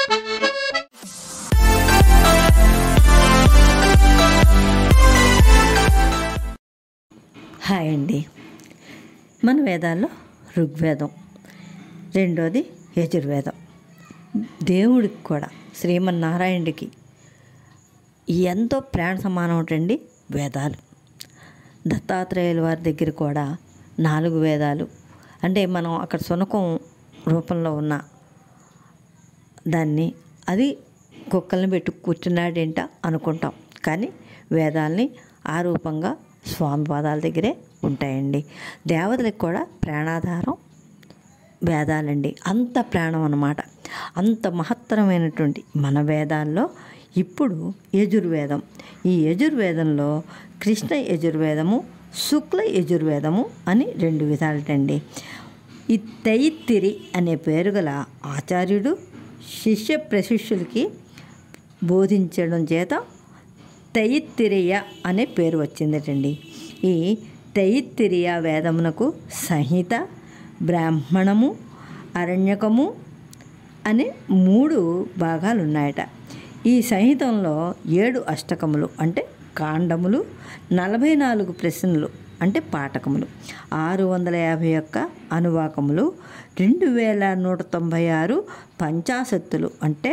Hi అండి. మన వేదాల్లో ఋగ్వేదం, రెండోది యజుర్వేదం. దేవుడికి కూడా శ్రీమన్నారాయణుడికి ఎంతో ప్రాణ సమానం అంటండి వేదాలు. దత్తాత్రేయుల వారి దగ్గర కూడా 4 వేదాలు అంటే మనం అక్కడ శునకం రూపంలో ఉన్న దాన్ని అది కుక్కల్ని పెట్టి కూర్చున్నాడేంట అనుకుంటాం, కానీ వేదాల్ని ఆ రూపంగా స్వామి పాదాల దగ్గరే ఉంటాయండి. దేవతలకు కూడా ప్రాణాధారం వేదాలండి. అంత ప్రాణం అన్నమాట. అంత మహత్తరమైనటువంటి మన వేదాల్లో ఇప్పుడు యజుర్వేదం. ఈ యజుర్వేదంలో కృష్ణ యజుర్వేదము, శుక్ల యజుర్వేదము అని 2 విధాలటండి. ఈ తైత్తిరి అనే పేరు గల ఆచార్యుడు శిష్య ప్రశిష్యులకి బోధించడం చేత తైత్తిరీయ అనే పేరు వచ్చిందటండి. ఈ తైత్తిరీయ వేదమునకు సంహిత, బ్రాహ్మణము, అరణ్యకము అనే 3 భాగాలు ఉన్నాయట. ఈ సంహితంలో 7 అష్టకములు అంటే కాండములు, 44 ప్రశ్నలు అంటే పాఠకములు, 651 అనువాకములు, 2196 పంచాశత్తులు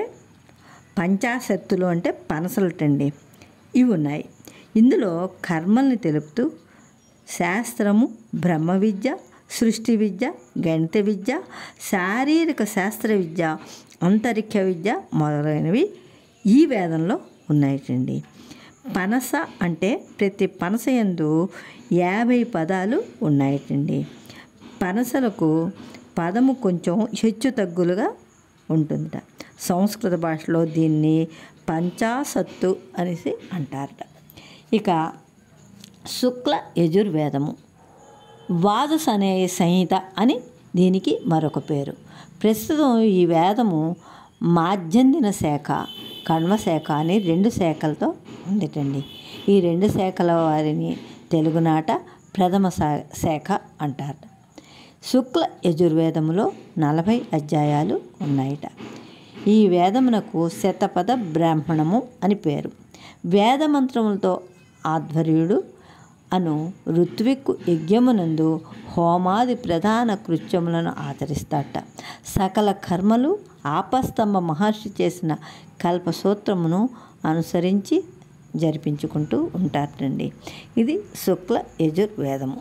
అంటే పనసలటండి ఇవి ఉన్నాయి. ఇందులో కర్మల్ని తెలుపుతూ శాస్త్రము, బ్రహ్మ విద్య, సృష్టి విద్య, గణిత విద్య, శారీరక శాస్త్ర విద్య, అంతరిక్ష విద్య మొదలైనవి ఈ వేదంలో ఉన్నాయటండి. పనస అంటే ప్రతి పనస యందు 50 పదాలు ఉన్నాయటండి. పనసలకు పదము కొంచెం హెచ్చు తగ్గులుగా ఉంటుందట. సంస్కృత భాషలో దీన్ని పంచాశత్తు అనేసి అంటారట. ఇక శుక్ల యజుర్వేదము, ద్వాదశ అనే సంహిత అని దీనికి మరొక పేరు. ప్రస్తుతం ఈ వేదము మాధ్యందిన శాఖ, కణ్వ శాఖ అని 2 శాఖలతో ఉందిటండి. ఈ 2 శాఖల వారిని తెలుగునాట ప్రథమ శాఖ అంటారట. శుక్ల యజుర్వేదములో 40 అధ్యాయాలు ఉన్నాయట. ఈ వేదమునకు శతపథ బ్రాహ్మణము అని పేరు. వేదమంత్రములతో ఆధ్వర్యుడు అను ఋత్విక్కు యజ్ఞమునందు హోమాది ప్రధాన కృత్యములను ఆచరిస్తాట. సకల కర్మలు ఆపస్తంభ మహర్షి చేసిన కల్పసూత్రమును అనుసరించి జరిపించుకుంటూ ఉంటారటండి. ఇది శుక్ల యజుర్వేదము.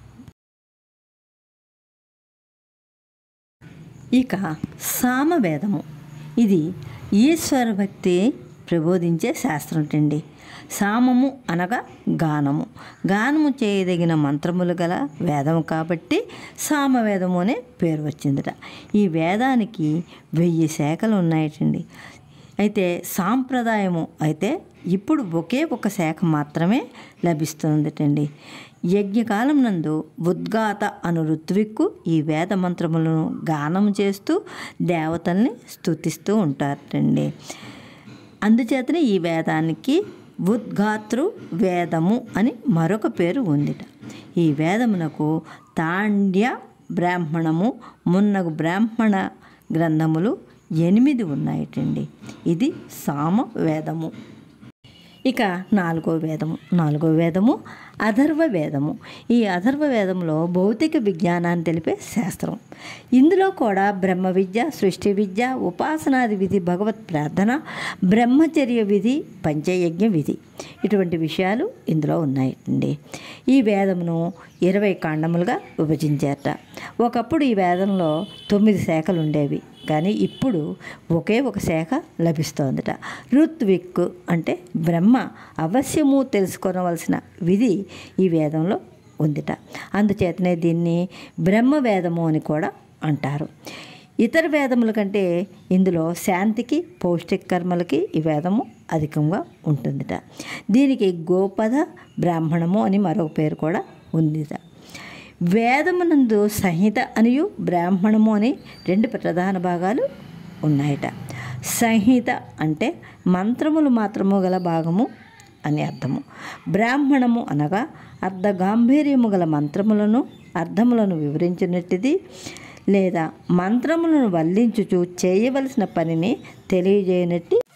ఇక సామవేదము. ఇది ఈశ్వర భక్తి ప్రబోధించే శాస్త్రం అండి. సామము అనగా గానము. గానము చేయదగిన మంత్రములు గల వేదము కాబట్టి సామవేదము అనే పేరు వచ్చిందట. ఈ వేదానికి 1000 శాఖలు ఉన్నాయటండి. అయితే సాంప్రదాయము అయితే ఇప్పుడు ఒకే ఒక శాఖ మాత్రమే లభిస్తుందటండి. యజ్ఞకాలం నందు ఉద్గాత అను ఋత్విక్కు ఈ వేద మంత్రములను గానం చేస్తూ దేవతల్ని స్తుతిస్తూ ఉంటారటండి. అందుచేతనే ఈ వేదానికి ఉద్గాతృ వేదము అని మరొక పేరు ఉందిట. ఈ వేదమునకు తాండ్య బ్రాహ్మణము మున్నగు బ్రాహ్మణ గ్రంథములు 8 ఉన్నాయటండి. ఇది సామ వేదము. ఇక 4వ వేదము అథర్వ వేదము. ఈ అథర్వ వేదంలో భౌతిక విజ్ఞానాన్ని తెలిపే శాస్త్రం. ఇందులో కూడా బ్రహ్మ విద్య, సృష్టి విద్య, ఉపాసనాది విధి, భగవత్ ప్రార్థన, బ్రహ్మచర్య విధి, పంచయజ్ఞ విధి ఇటువంటి విషయాలు ఇందులో ఉన్నాయండి. ఈ వేదమును 20 కాండములుగా విభజించారట. ఒకప్పుడు ఈ వేదంలో 9 శాఖలు ఉండేవి, కానీ ఇప్పుడు ఒకే ఒక శాఖ లభిస్తోందట. ఋత్విక్ అంటే బ్రహ్మ అవశ్యము తెలుసుకోవలసిన విధి ఈ వేదంలో ఉందిట. అందుచేతనే దీన్ని బ్రహ్మవేదము అని కూడా అంటారు. ఇతర వేదముల కంటే ఇందులో శాంతికి, పౌష్టిక కర్మలకి ఈ వేదము అధికంగా ఉంటుందిట. దీనికి గోపద బ్రాహ్మణము అని మరొక పేరు కూడా ఉందిట. వేదమునందు సంహిత అనియు బ్రాహ్మణము అని 2 ప్రధాన భాగాలు ఉన్నాయట. సంహిత అంటే మంత్రములు మాత్రము గల భాగము అని అర్థము. బ్రాహ్మణము అనగా అర్ధగాంభీర్యము గల మంత్రములను, అర్థములను వివరించినట్టుది. లేదా మంత్రములను వల్లించుచు చేయవలసిన పనిని తెలియజేయనట్టి